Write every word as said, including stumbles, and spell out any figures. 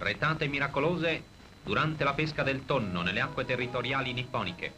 Retate miracolose durante la pesca del tonno nelle acque territoriali nipponiche.